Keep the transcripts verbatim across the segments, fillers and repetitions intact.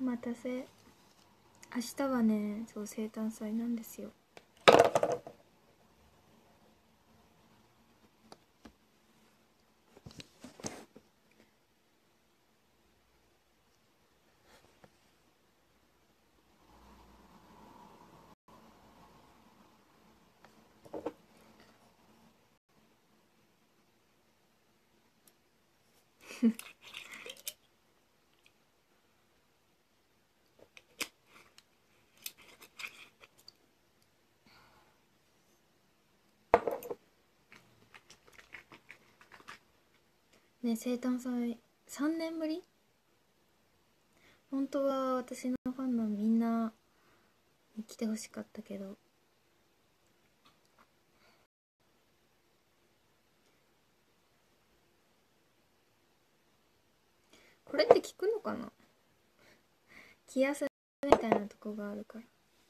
待たせ。明日はね、そう生誕祭なんですよ。ね、生誕祭さんねんぶり。本当は私のファンのみんなに来てほしかったけど、これって聞くのかな。気休めみたいなとこがあるから。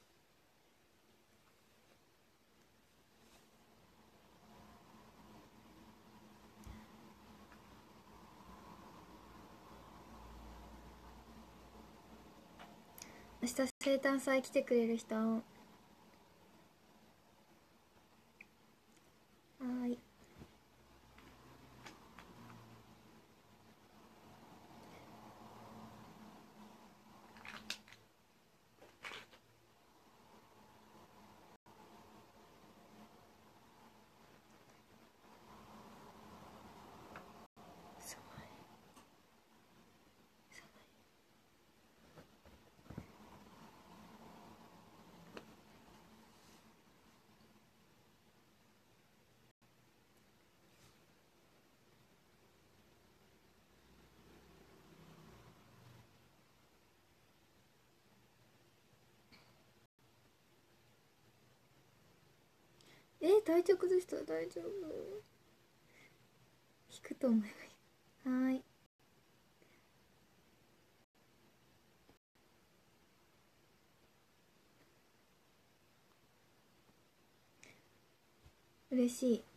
明日生誕祭来てくれる人。はーい。え、体調崩したら大丈夫。引くと思えばいい。はーい。嬉しい。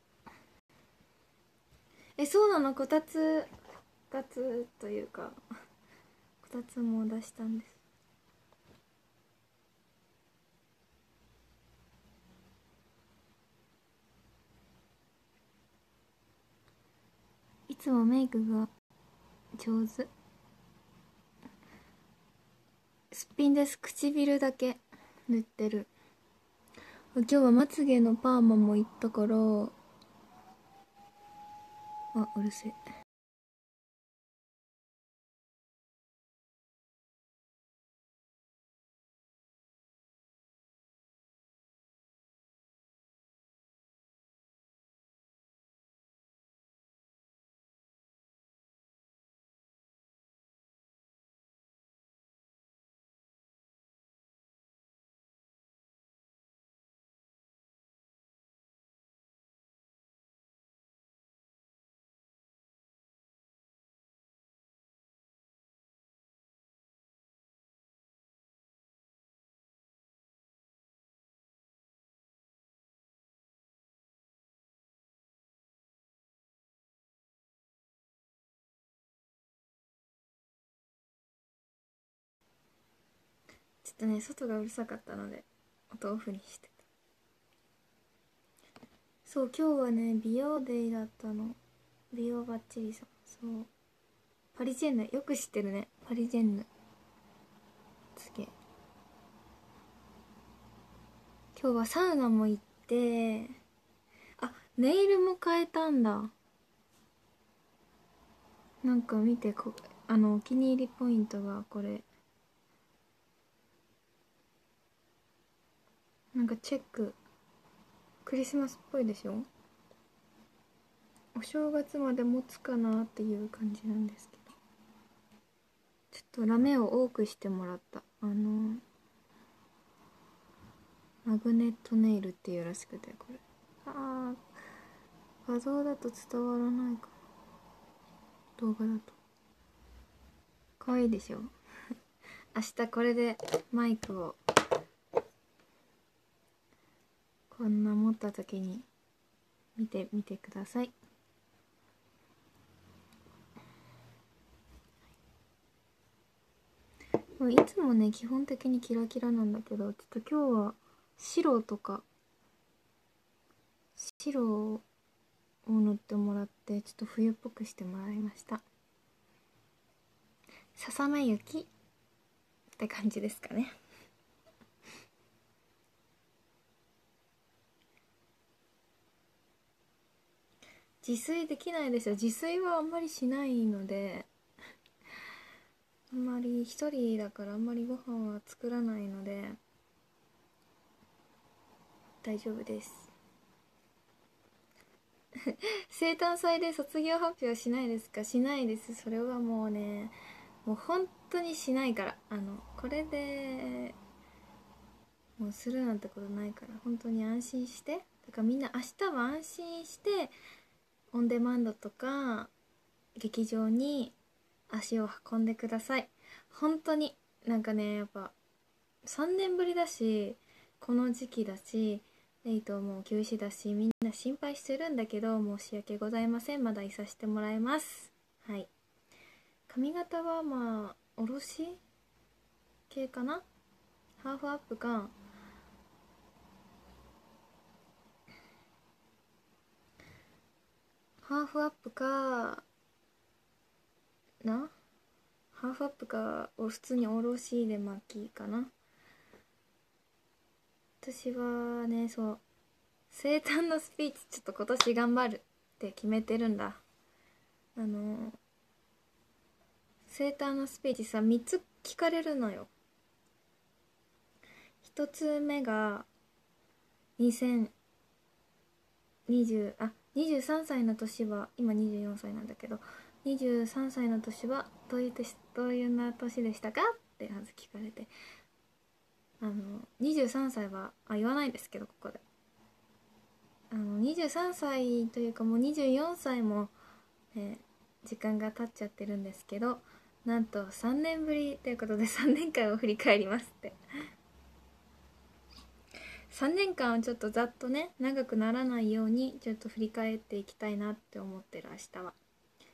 え、そうなの。こたつこたつというかこたつも出したんです。いつもメイクが上手。すっぴんです。唇だけ塗ってる。今日はまつげのパーマも行ったから。あ、うるせえ。ちょっとね、外がうるさかったので音オフにしてた。そう、今日はね、美容デイだったの。美容バッチリさん。そう、パリジェンヌ、よく知ってるね。パリジェンヌつけ。今日はサウナも行って、あ、ネイルも変えたんだ。なんか見て、こあのお気に入りポイントがこれ。なんかチェック、クリスマスっぽいでしょ。お正月まで持つかなっていう感じなんですけど、ちょっとラメを多くしてもらった。あのマグネットネイルっていうらしくて、これ、あー、画像だと伝わらないかな。動画だと可愛いでしょ。明日これでマイクをこんな持った時に見てみてください。 もういつもね基本的にキラキラなんだけど、ちょっと今日は白とか白を塗ってもらって、ちょっと冬っぽくしてもらいました。ささめ雪って感じですかね。自炊できないですよ。自炊はあんまりしないので、あんまり一人だからあんまりご飯は作らないので大丈夫です。生誕祭で卒業発表しないですか？しないです。それはもうね、もう本当にしないから。あのこれでもうするなんてことないから、本当に安心して。だからみんな明日は安心してオンデマンドとか劇場に足を運んでください。本当になんかね、やっぱさんねんぶりだし、この時期だし、レイトも休止だし、みんな心配してるんだけど、申し訳ございません。まだいさせてもらいます。はい。髪型はまあおろし系かな、ハーフアップか、ハーフアップかな、ハーフアップか普通におろしで巻きかな。私はね、そう、生誕のスピーチちょっと今年頑張るって決めてるんだ。あの生誕のスピーチさ、みっつ聞かれるのよ。ひとつめがにせんにじゅうあにじゅうさんさいの年は、今にじゅうよんさいなんだけど、にじゅうさんさいの年はどういう年どういうな年でしたかってまず聞かれて、あのにじゅうさんさいはあ言わないですけど、ここであのにじゅうさんさいというかもうにじゅうよんさいも、えー時間が経っちゃってるんですけど、なんとさんねんぶりということでさんねんかんを振り返りますって。さんねんかんをちょっとざっとね、長くならないようにちょっと振り返っていきたいなって思ってる明日は。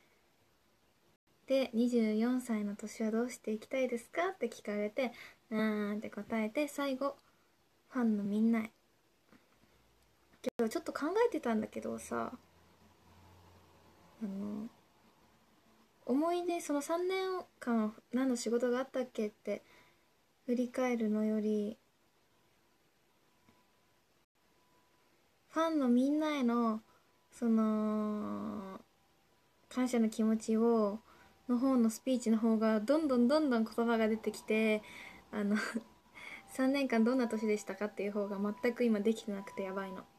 で、にじゅうよんさいの年はどうしていきたいですかって聞かれて、うーんって答えて、最後ファンのみんなへ。今日ちょっと考えてたんだけどさ、あの思い出、そのさんねんかん何の仕事があったっけって振り返るのより、ファンのみんなへのその感謝の気持ちをの方のスピーチの方がどんどんどんどん言葉が出てきて、あのさんねんかんどんな年でしたかっていう方が全く今できてなくてやばいの。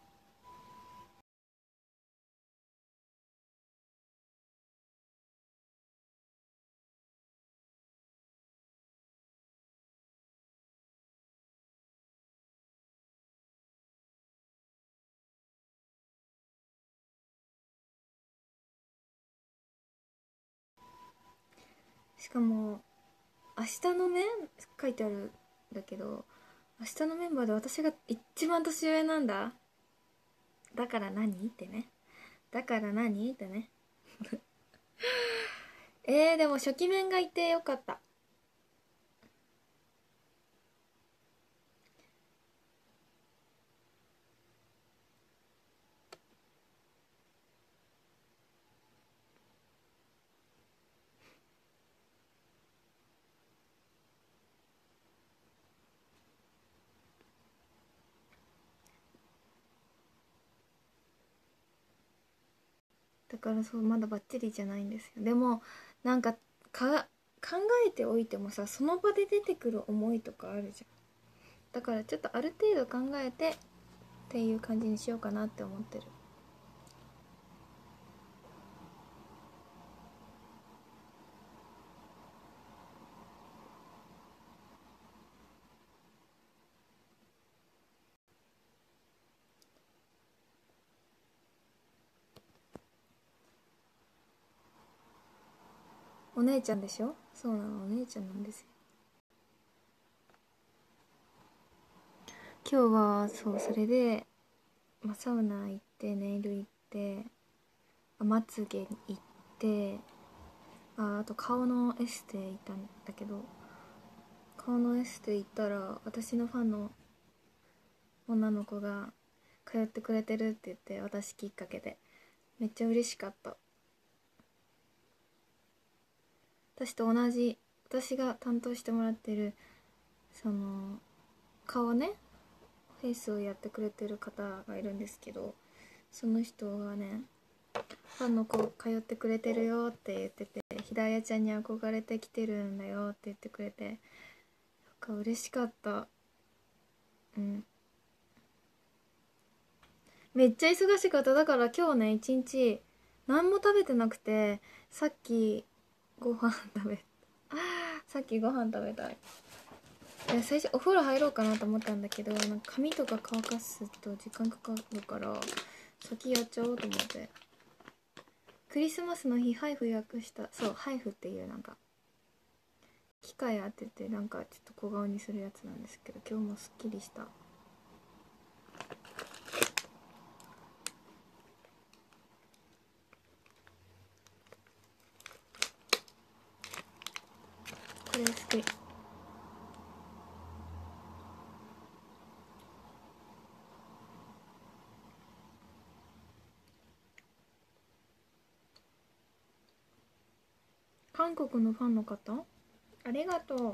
しかも明日のね、書いてあるんだけど、明日のメンバーで私が一番年上なんだ。だから何ってね。だから何ってね。えー、でも初期面がいてよかった。だからそう、まだバッチリじゃないんですよ。でもなんかか考えておいてもさ、その場で出てくる思いとかあるじゃん。だからちょっとある程度考えてっていう感じにしようかなって思ってる。お姉ちゃんでしょ。そうなの、お姉ちゃんなんですよ。今日はそうそれで、まあ、サウナ行ってネイル行って、あまつげ行って、ああと顔のエステ行ったんだけど、 顔のエステ行ったら私のファンの女の子が通ってくれてるって言って、私きっかけでめっちゃ嬉しかった。私と同じ、私が担当してもらってるその顔ね、フェイスをやってくれてる方がいるんですけど、その人がね、ファンの子通ってくれてるよって言ってて、ひだやちゃんに憧れてきてるんだよって言ってくれて、なんか嬉しかった。うん、めっちゃ忙しかった。だから今日ね一日何も食べてなくて、さっきご飯食べさっきご飯食べたい。いや、最初お風呂入ろうかなと思ったんだけど、なんか髪とか乾かすと時間かかるから先やっちゃおうと思って。クリスマスの日ハイフ予約した。そう、ハイフっていうなんか機械当ててなんかちょっと小顔にするやつなんですけど、今日もすっきりした。これ好き。韓国のファンの方ありがとう。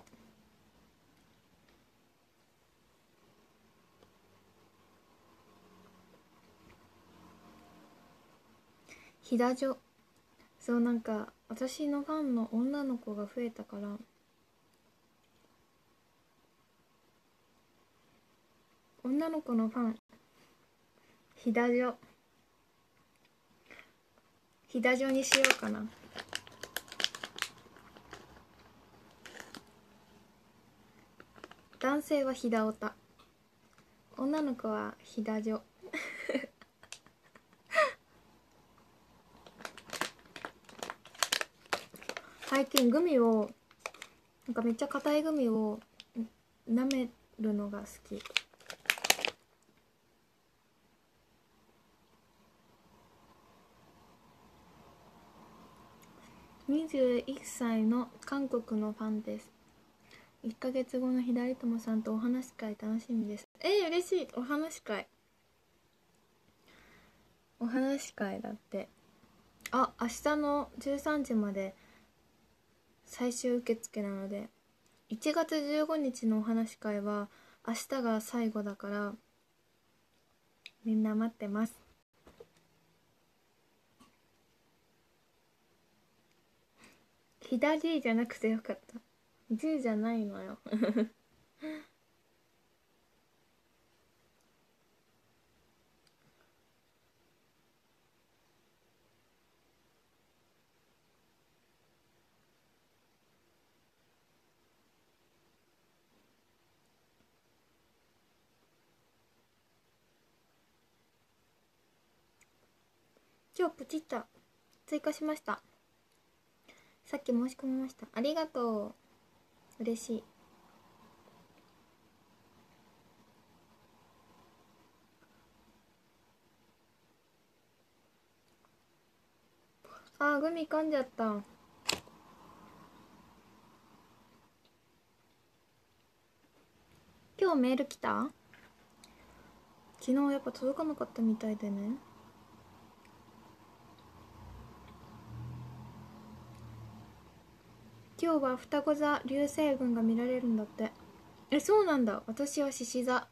ひだじょ。そう、なんか私のファンの女の子が増えたから、女の子のファンひだじょひだじょにしようかな。男性はひだおた、女の子はひだじょ最近グミをなんかめっちゃ硬いグミを舐めるのが好き。にじゅういっさいの韓国のファンです。いっかげつごの左友さんとお話し会楽しみです。えー、嬉しい。お話し会お話し会だって。あ、明日のじゅうさんじまで最終受付なので、いちがつじゅうごにちのお話し会は明日が最後だから、みんな待ってます。左じゃなくてよかった。じゅうじゃないのよ今日プチッと追加しました。さっき申し込みました。ありがとう。嬉しい。あー、グミ噛んじゃった。今日メール来た？昨日やっぱ届かなかったみたいでね。今日は双子座流星群が見られるんだって。え、そうなんだ。私は獅子座。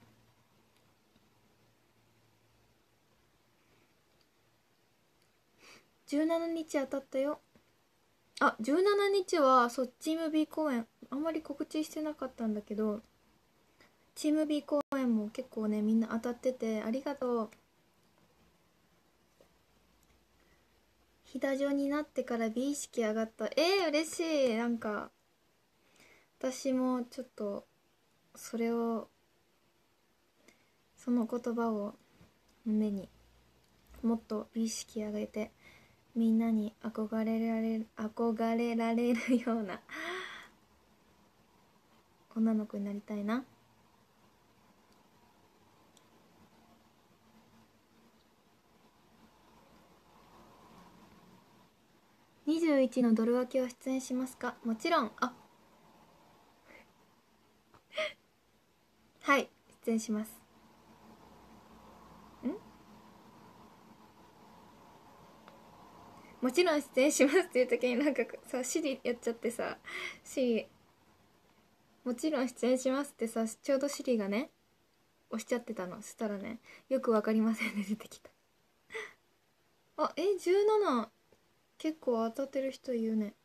じゅうしちにち当たったよ。あ、じゅうしちにちはそうチーム B 公演あんまり告知してなかったんだけど、チーム B 公演も結構ねみんな当たってて、ありがとう。ひだじょになってから美意識上がった。えー、嬉しい。なんか私もちょっとそれを、その言葉を胸にもっと美意識上げて、みんなに憧れられる憧れられるような女の子になりたいな。にじゅういちのドル分けは出演しますか？もちろん。あ、 はい、出演します。んもちろん出演しますっていう時になんかさ、シリやっちゃってさ、シリもちろん出演しますってさ、ちょうどシリがね押しちゃってたの。そしたらね、よくわかりませんね出てきた。あ、え、じゅうなな。結構当たってる人いるね。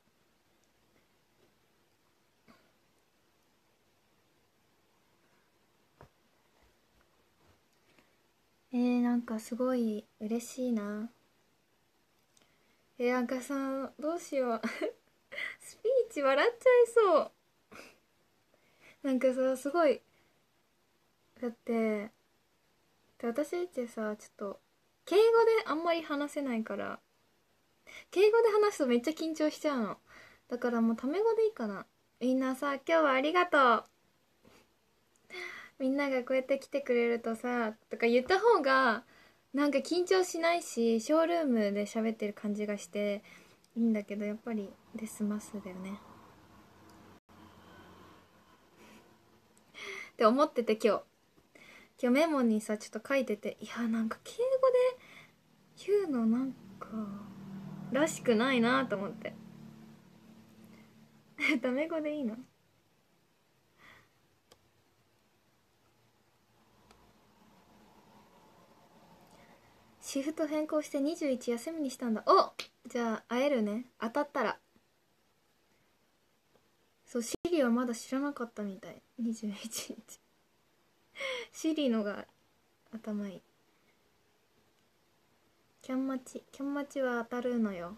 えー、なんかすごい嬉しいな。えー、なんかさ、どうしようスピーチ笑っちゃいそう。なんかさ、すごい、だってで私ってさ、ちょっと敬語であんまり話せないから、敬語で話すとめっちゃ緊張しちゃうの。だからもうタメ語でいいかな。みんなさ、今日はありがとう、みんながこうやって来てくれるとさとか言った方がなんか緊張しないし、ショールームで喋ってる感じがしていいんだけど、やっぱりで済ますだよねって思ってて、今日今日メモにさちょっと書いてて、いやなんか敬語で言うのなんからしくないなと思ってタメ語でいいの？シフト変更してにじゅういち休みにしたんだ。お、じゃあ会えるね、当たったら。そう、シリはまだ知らなかったみたい。にじゅういちにちシリのが頭いい。キャンマチキャンマチは当たるのよ。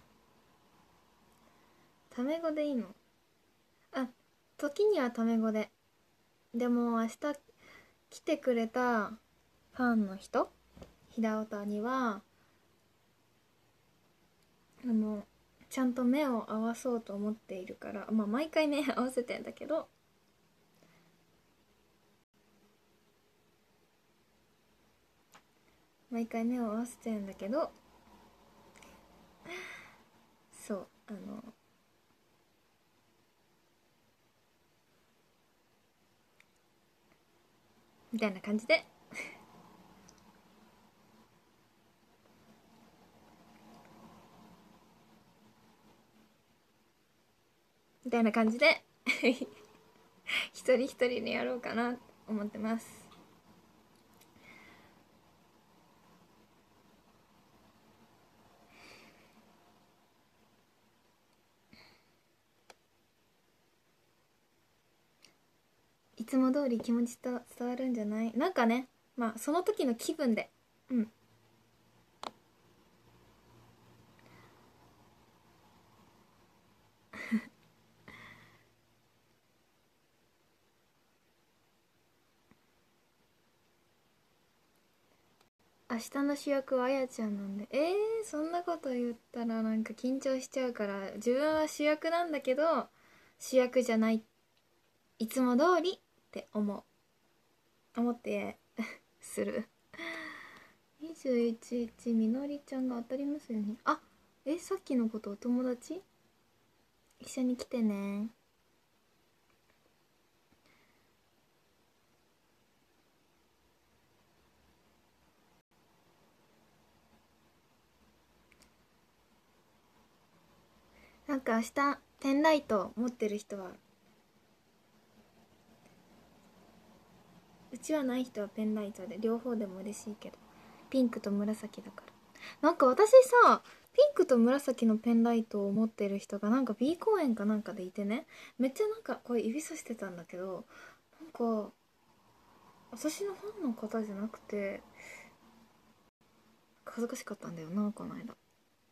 タメ語でいいの？あ、時にはタメ語で。でも明日来てくれたファンの人、平尾田にはあのちゃんと目を合わそうと思っているから、まあ毎回目合わせてんだけど、毎回目を合わせてるんだけど、そう、あのみたいな感じでみたいな感じで一人一人でやろうかなと思ってます。いつも通り気持ちと伝わるんじゃない？なんかね、まあその時の気分で。うん。明日の主役はあやちゃんなんで。えー、そんなこと言ったらなんか緊張しちゃうから、自分は主役なんだけど主役じゃない、いつも通りって思う思ってする。にじゅういちにちみのりちゃんが当たりますよね。あ、え、さっきのことお友達？一緒に来てね。なんか明日ペンライト持ってる人は、うちはない人はペンライトで、両方でも嬉しいけど、ピンクと紫だから。なんか私さ、ピンクと紫のペンライトを持ってる人がなんか B 公演かなんかでいてね、めっちゃなんかこれ指さしてたんだけど、なんか私のファンの方じゃなくて恥ずかしかったんだよな、この間。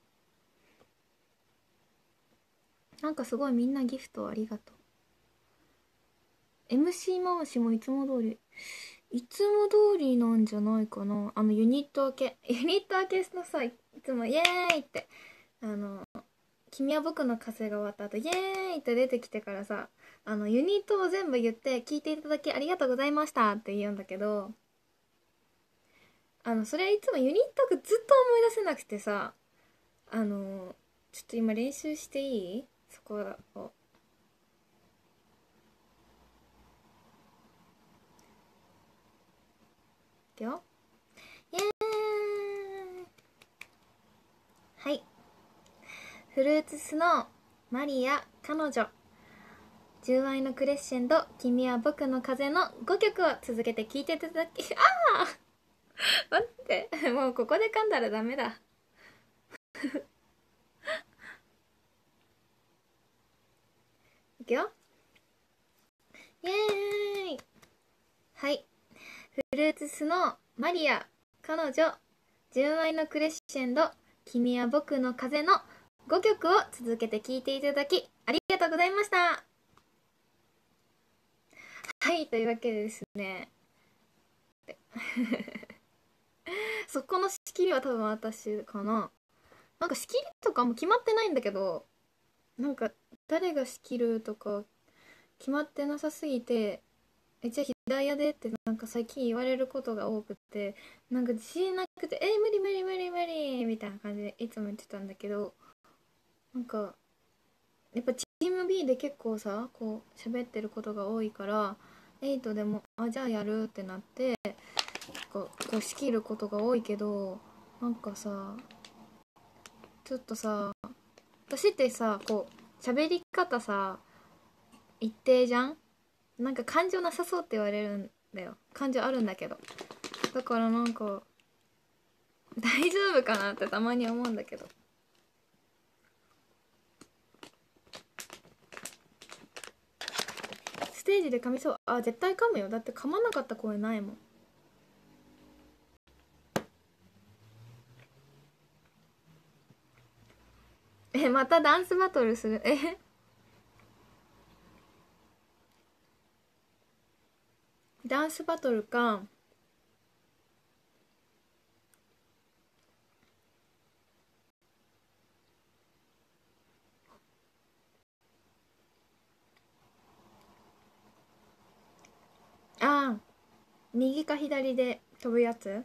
なんかすごいみんなギフトありがとう。 エムシー 回しもいつも通りいつも通りなんじゃないかな。あのユニット分けユニット分けのさ、いつもイエーイってあの君は僕の風が終わった後イエーイって出てきてからさ、あのユニットを全部言って聞いていただきありがとうございましたって言うんだけど、あのそれいつもユニットがずっと思い出せなくてさ、あのちょっと今練習していい？そこを。 くよ。イエーイ。はい。フルーツスノー、マリア、彼女、純愛のクレッシェンド、君は僕の風のごきょくを続けて聴いていただき、ああ待って、もうここで噛んだらダメだ。いくよ。イエーイ。はい。フルーツスノー、マリア、彼女、純愛のクレッシェンド、君は僕の風のごきょくを続けて聴いていただきありがとうございました。はい、というわけでですねそこの仕切りは多分私かな。なんか仕切りとかも決まってないんだけど、なんか誰が仕切るとか決まってなさすぎて、えじゃあ左やでってなんか最近言われることが多くて、なんか自信なくて、え無理無理無理無理みたいな感じでいつも言ってたんだけど、なんかやっぱチーム B で結構さこう喋ってることが多いから、エイトでもあじゃあやるってなってこうこう仕切ることが多いけど、なんかさちょっとさ、私ってさこう喋り方さ一定じゃん。なんか感情なさそうって言われるんだよ。感情あるんだけど、だからなんか大丈夫かなってたまに思うんだけど。ステージで噛みそう。あ絶対噛むよ。だって噛まなかった声ないもん。えまたダンスバトルする。えダンスバトルか。ああ右か左で飛ぶやつ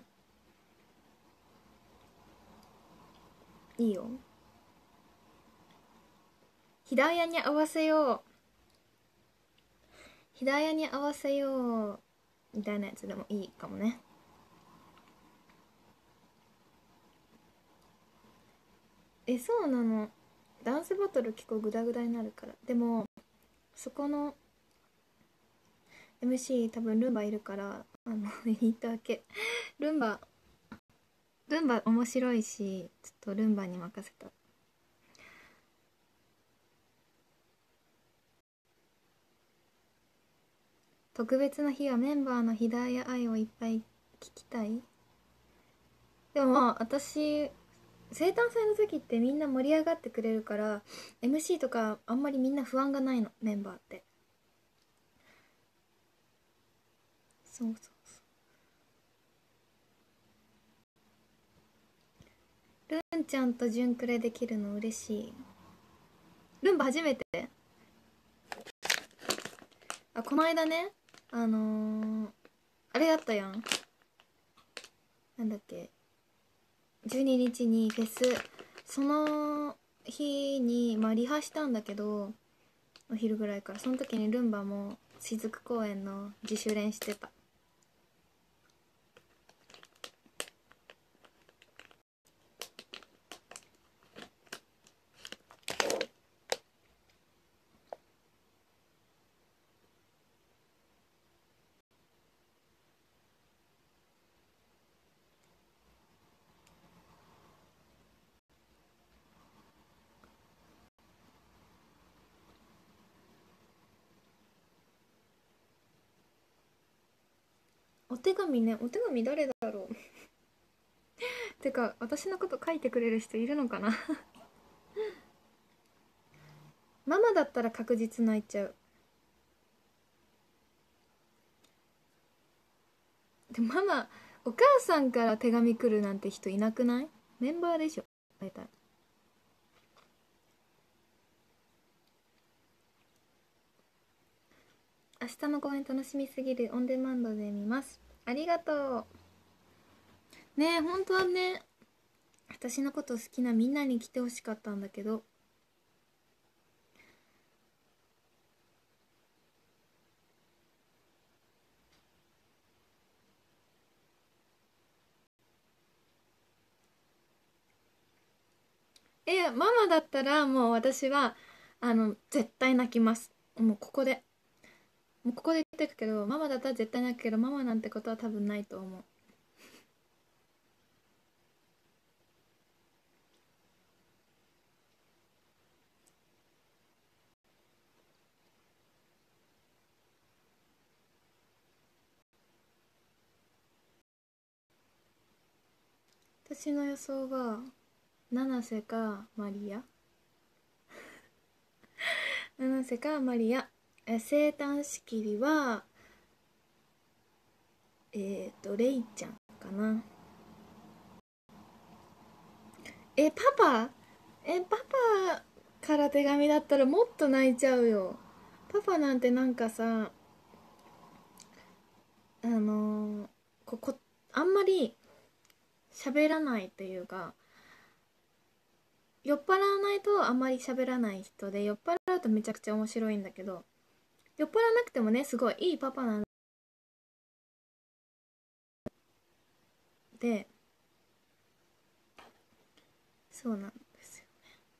いいよ。左屋に合わせよう、左屋に合わせようみたいなやつでもいいかもね。えそうなの。ダンスバトル結構グダグダになるから。でもそこの エムシー 多分ルンバいるからあの言ったわけ。ルンバルンバ面白いし、ちょっとルンバに任せた。特別な日はメンバーのひだや愛をいっぱい聞きたい。でもまあ私生誕祭の時ってみんな盛り上がってくれるから エムシー とかあんまりみんな不安がないの、メンバーって。そうそうそう。ルンちゃんとジュンクレできるの嬉しい。ルンバ初めて。あこの間ね、あのー、あれやったやん。なんだっけ、じゅうににちにフェス、その日にまあリハしたんだけど、お昼ぐらいから。その時にルンバも雫公園の自主練してた。お手紙ね、お手紙誰だろうてか私のこと書いてくれる人いるのかなママだったら確実泣いちゃう。でママ、お母さんから手紙来るなんて人いなくない？メンバーでしょ大体。明日の公演楽しみすぎる、オンデマンドで見ます。ありがとうね。え本当はね、私のこと好きなみんなに来てほしかったんだけど、 え、ママだったらもう私はあの絶対泣きます。もうここでもうここで言ってくけど、ママだったら絶対泣くけど、ママなんてことは多分ないと思う。私の予想は七瀬かマリア。七瀬かマリア。え生誕式にはえっ、ー、とレイちゃんかな。えパパえパパから手紙だったらもっと泣いちゃうよ。パパなんてなんかさ、あのーここあんまり喋らないっていうか、酔っ払わないとあんまり喋らない人で、酔っ払うとめちゃくちゃ面白いんだけど、酔っ払わなくてもね、すごいいいパパなんで、そうなんですよ。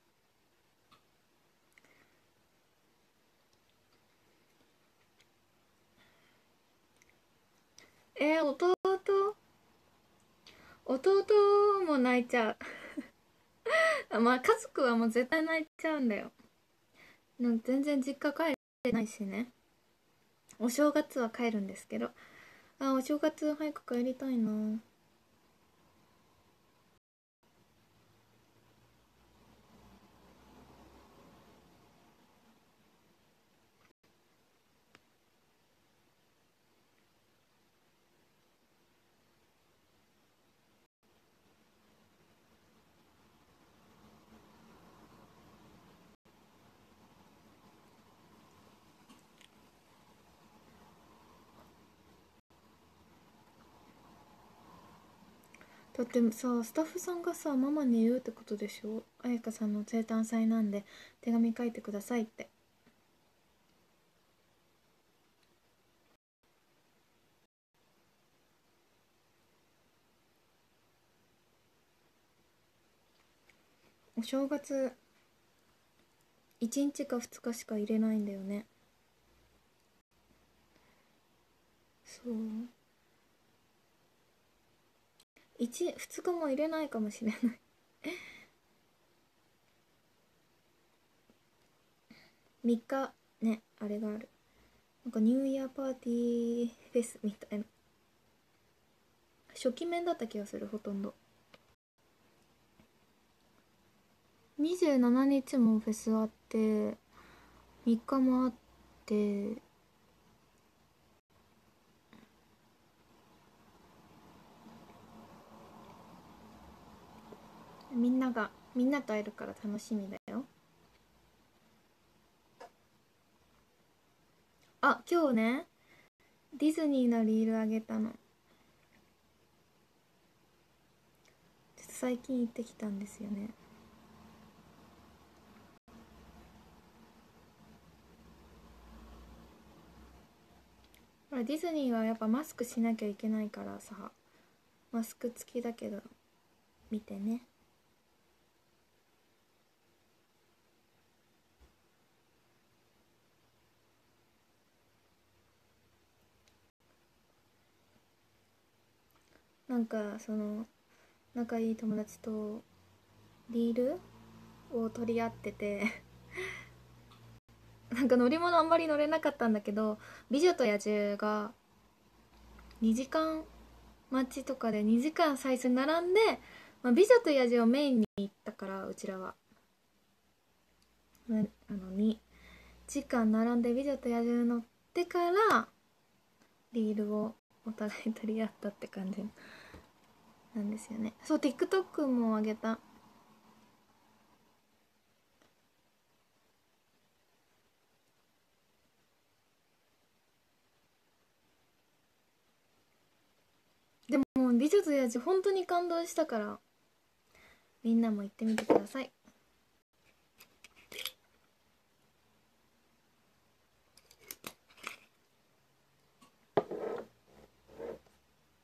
えー、弟弟も泣いちゃう。まあ家族はもう絶対泣いちゃうんだよ。なんか全然実家帰れないしね。お正月は帰るんですけど、あ、お正月早く帰りたいな。だってさ、スタッフさんがさ、ママに言うってことでしょ。彩香さんの生誕祭なんで手紙書いてくださいって。お正月いちにちかふつかしか入れないんだよね。そう、いち、ふつかも入れないかもしれない。みっかね、あれがある。なんかニューイヤーパーティーフェスみたいな。初期面だった気がする、ほとんど。にじゅうしちにちもフェスあって、みっかもあって、みんながみんなと会えるから楽しみだよ。あ、今日ね、ディズニーのリールあげたの。ちょっと最近行ってきたんですよね。ほらディズニーはやっぱマスクしなきゃいけないからさ、マスク付きだけど見てね。なんかその仲いい友達とリールを取り合っててなんか乗り物あんまり乗れなかったんだけど、美女と野獣がにじかん待ちとかでにじかん最初に並んで、まあ、美女と野獣をメインに行ったから、うちらはあのにじかん並んで美女と野獣乗ってからリールをお互い取り合ったって感じなんですよね。そう、 TikTok もあげた。でも美女と野獣本当に感動したから、みんなも行ってみてください。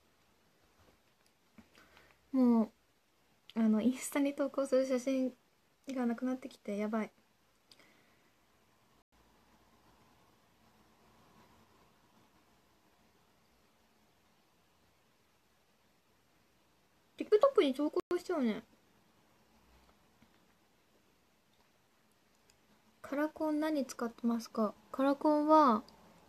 もうあのインスタに投稿する写真がなくなってきてやばい。TikTok に投稿しちゃうね。カラコン何使ってますか？カラコンは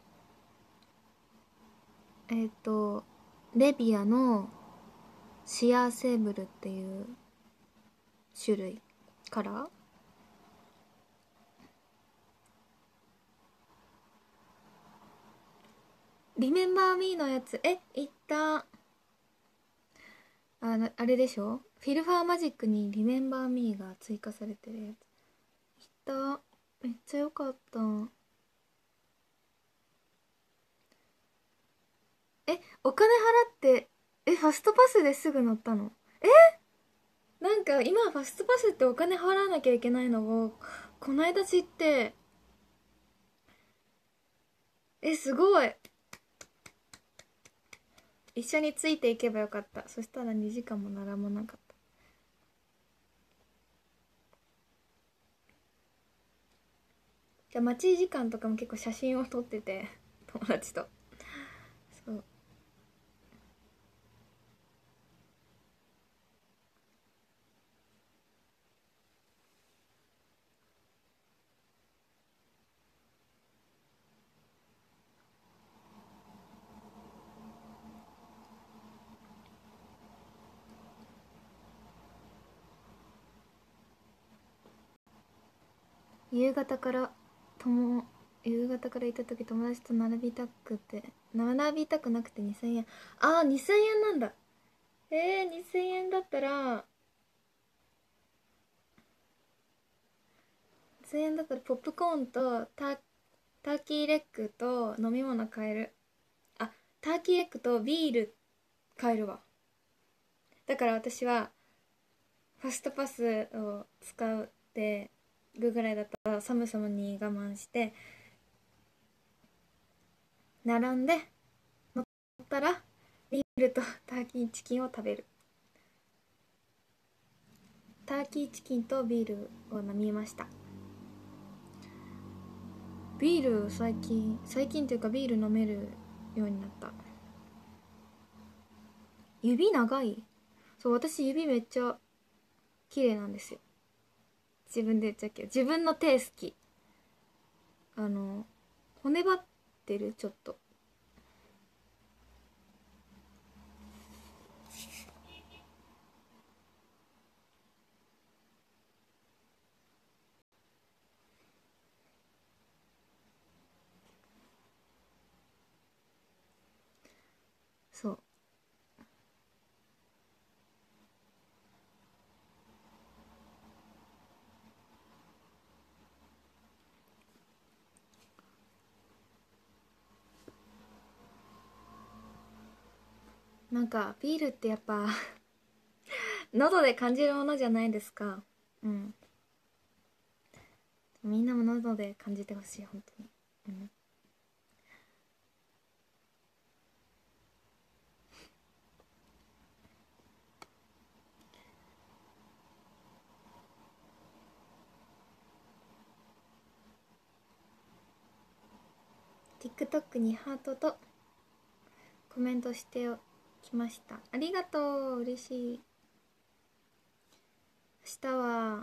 えっ、ー、とレビアのシアーセーブルっていう種類カラー。リメンバーミーのやつ、え、いったあの、あれでしょ、フィルファーマジックにリメンバーミーが追加されてるやつ。いっためっちゃ良かった。え、お金払って、え、ファストパスですぐ乗ったの？え、なんか今ファストパスってお金払わなきゃいけないのをこないだ知って、え、すごい。一緒についていけばよかった。そしたらにじかんも並ばなかった。じゃあ待ち時間とかも結構写真を撮ってて、友達と。そう。夕方から友夕方から行った時、友達と並びたくて並びたくなくてにせんえん。ああ、にせんえんなんだ。えー、にせんえんだったらにせんえんだったらポップコーンとタターキーレッグと飲み物買える。あ、ターキーレッグとビール買えるわ。だから私はファストパスを使うってぐぐらいだったら寒さに我慢して並んで乗ったらビールとターキーチキンを食べる。ターキーチキンとビールを飲みました。ビール最近最近というかビール飲めるようになった。指長い。そう、私指めっちゃ綺麗なんですよ。自分で言っちゃうけど、自分の手好き。あの骨張ってるちょっと。そう。なんかビールってやっぱ喉で感じるものじゃないですか。うん。みんなも喉で感じてほしい、本当に。うん。TikTok にハートとコメントしておきました。ありがとう、嬉しい。明日は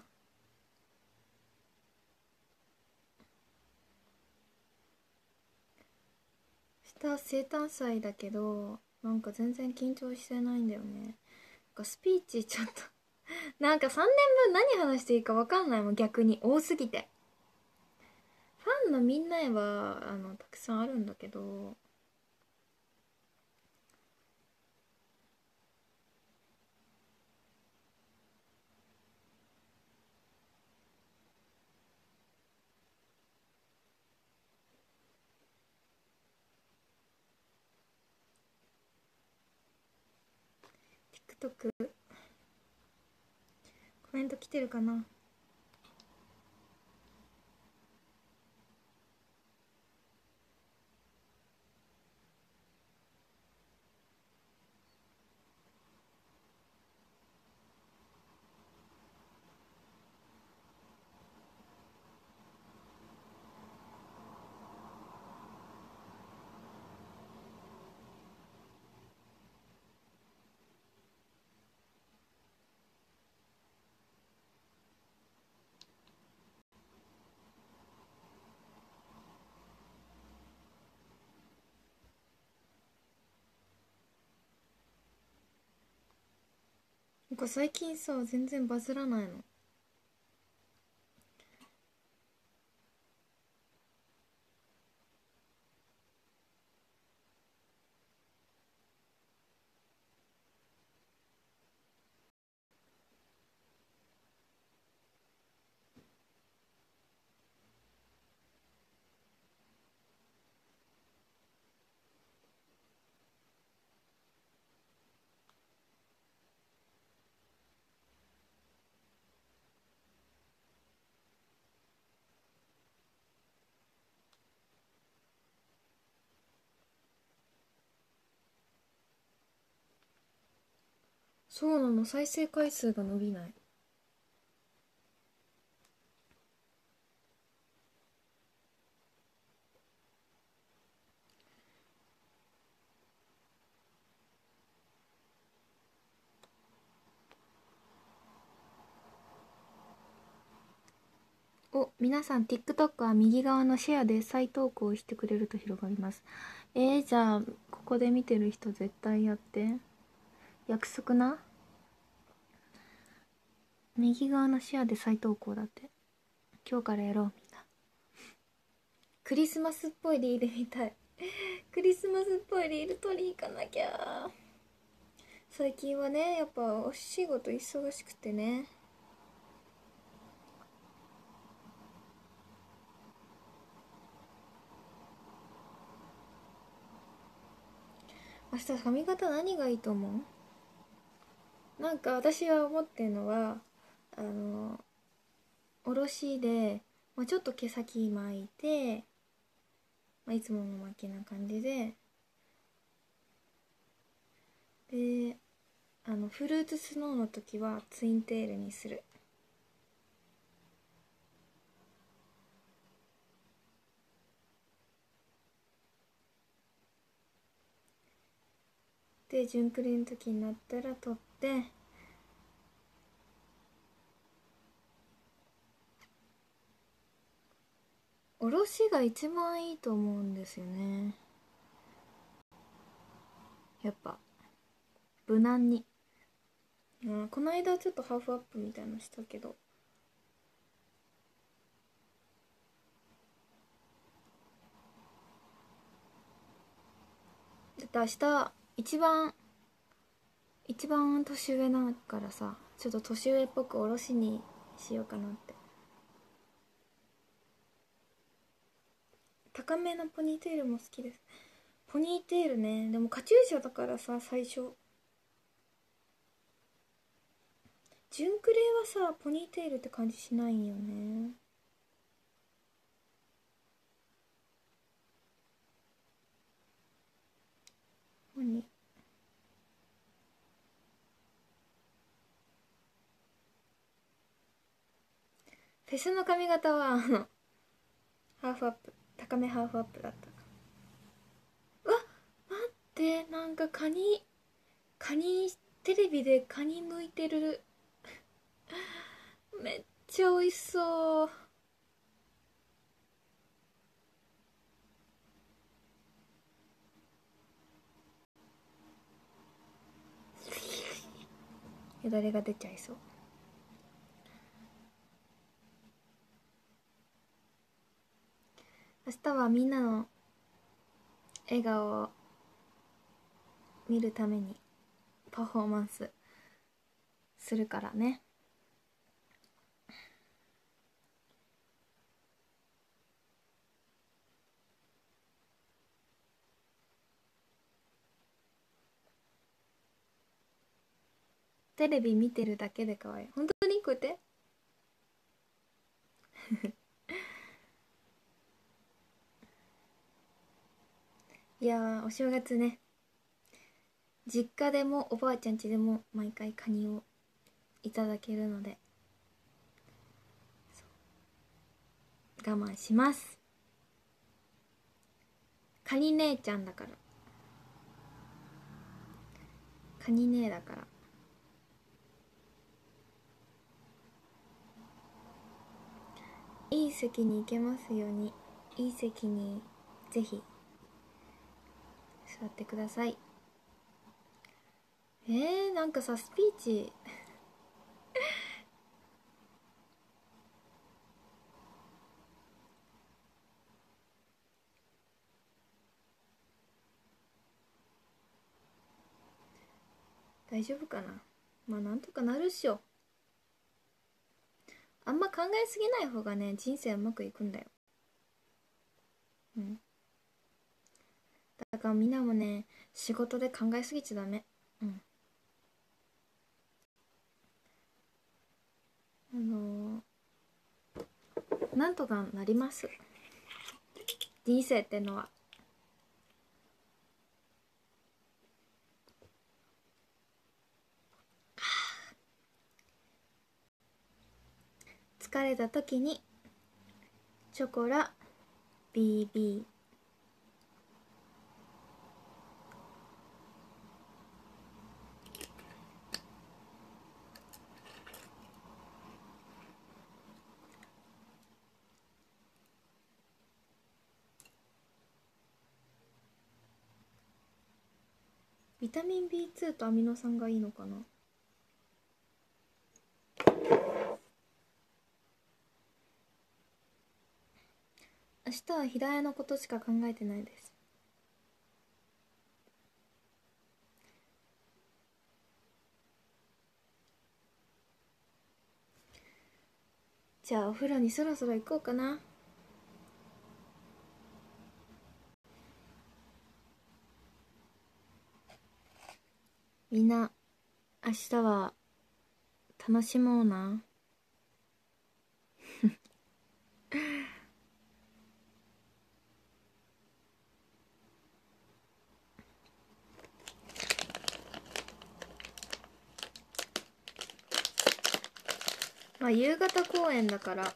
明日生誕祭だけど、なんか全然緊張してないんだよね。なんかスピーチちょっとなんかさんねんぶん何話していいか分かんないもん、逆に多すぎて。ファンのみんなへはあのたくさんあるんだけど、TikTok コメント来てるかな。 なんか最近さ全然バズらないの。そうなの、再生回数が伸びない。お、皆さん TikTok は右側のシェアで再投稿してくれると広がります。えー、じゃあここで見てる人絶対やって、約束な。右側のシェアで再投稿だって。今日からやろうみんな。クリスマスっぽいリールみたい。クリスマスっぽいリール取り行かなきゃ。最近はねやっぱお仕事忙しくてね。明日髪型何がいいと思う？なんか私は思ってるのはあのおろしで、まあ、ちょっと毛先巻いて、まあ、いつもの巻きな感じで、であのフルーツスノーの時はツインテールにする。で純クリの時になったら取って、おろしが一番いいと思うんですよね。やっぱ無難に、うん、この間ちょっとハーフアップみたいなのしたけど、だって明日一番一番年上だからさ、ちょっと年上っぽくおろしにしようかなって。高めのポニーテールも好きです。ポニーテールね、でもカチューシャだからさ、最初純クレはさポニーテールって感じしないんよね。ポニーフェスの髪型はあのハーフアップ、高めハーフアップだった。うわ、待って、なんかカニカニ、テレビでカニ剥いてる。めっちゃ美味しそう。よだれが出ちゃいそう。明日はみんなの笑顔を見るためにパフォーマンスするからね。テレビ見てるだけで可愛い。本当にこうやっていやー、お正月ね、実家でもおばあちゃん家でも毎回カニをいただけるので我慢します。カニ姉ちゃんだから、カニ姉だから。いい席に行けますように。いい席にぜひ座ってください。えー、なんかさスピーチ大丈夫かな。まあなんとかなるっしょ。あんま考えすぎない方がね、人生うまくいくんだよ。うん。だからみんなもね、仕事で考えすぎちゃダメ。うん。あのー、なんとかなります。人生ってのは。疲れた時にチョコラ ビービー。 ビタミン ビーツー とアミノ酸がいいのかな。明日は平屋のことしか考えてないです。じゃあお風呂にそろそろ行こうかな。みんな明日は楽しもうな。まあ夕方公演だから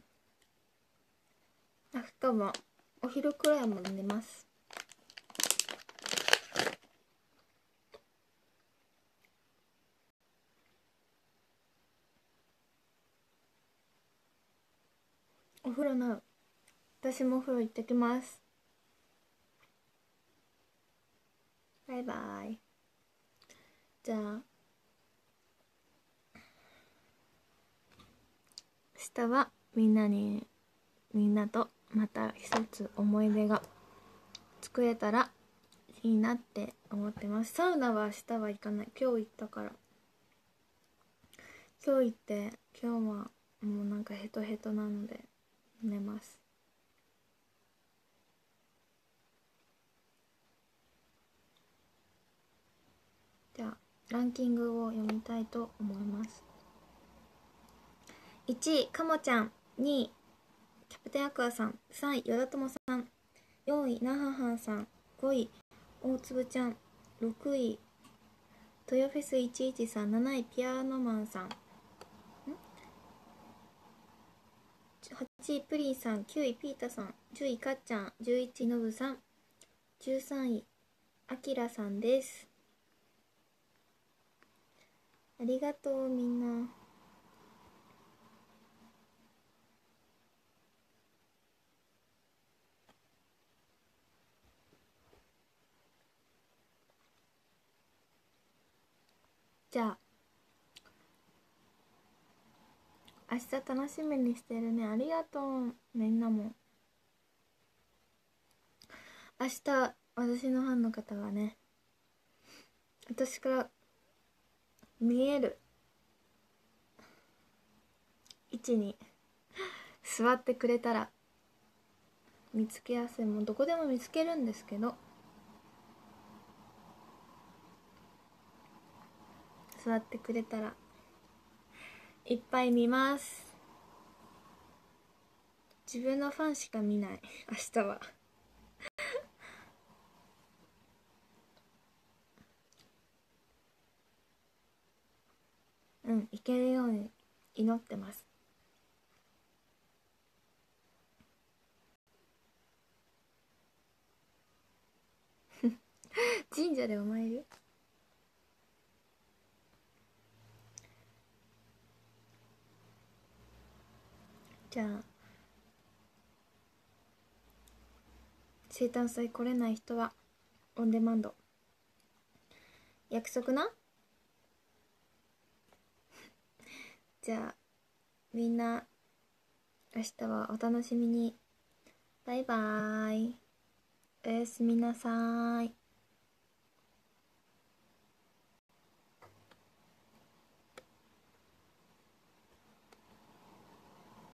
明日はお昼くらいまで寝ます。お風呂な、私もお風呂行ってきます。バイバイ。じゃあ明日はみんなにみんなとまた一つ思い出が作れたらいいなって思ってます。サウナは明日は行かない。今日行ったから。今日行って今日はもうなんかヘトヘトなので寝ます。じゃあランキングを読みたいと思います。いちいかもちゃん、にいキャプテンアクアさん、さんいよだともさん、よんいなははんさん、ごい大粒ちゃん、ろくいトヨフェスいちいちさん、なないピアノマンさん、はちいプリンさん、きゅういピータさん、じゅういかっちゃん、じゅういちいのぶさん、じゅうさんいあきらさんです。ありがとうみんな。じゃあ明日楽しみにしてるね。ありがとうみんなも。明日私のファンの方はね、私から見える位置に座ってくれたら見つけやすい。もうどこでも見つけるんですけど、座ってくれたらいっぱい見ます。自分のファンしか見ない明日は。うん、いけるように祈ってます。神社でお参り。じゃあ生誕祭来れない人はオンデマンド。約束な。じゃあみんな明日はお楽しみに。バイバーイ。おやすみなさーい。